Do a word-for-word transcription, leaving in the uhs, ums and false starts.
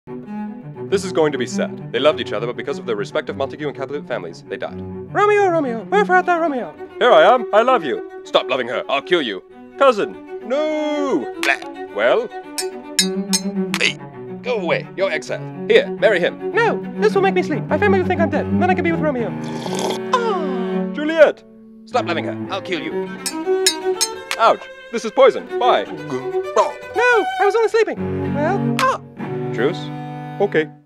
This is going to be sad. They loved each other, but because of their respective Montague and Capulet families, they died. Romeo, Romeo, wherefore art thou, Romeo? Here I am. I love you. Stop loving her. I'll kill you. Cousin. No. Blah. Well. Hey. Go away. You're exiled. Here, marry him. No, this will make me sleep. My family will think I'm dead. Then I can be with Romeo. Oh. Juliet. Stop loving her. I'll kill you. Ouch. This is poison. Bye. No, I was only sleeping. Well, ah. Truce? Okay.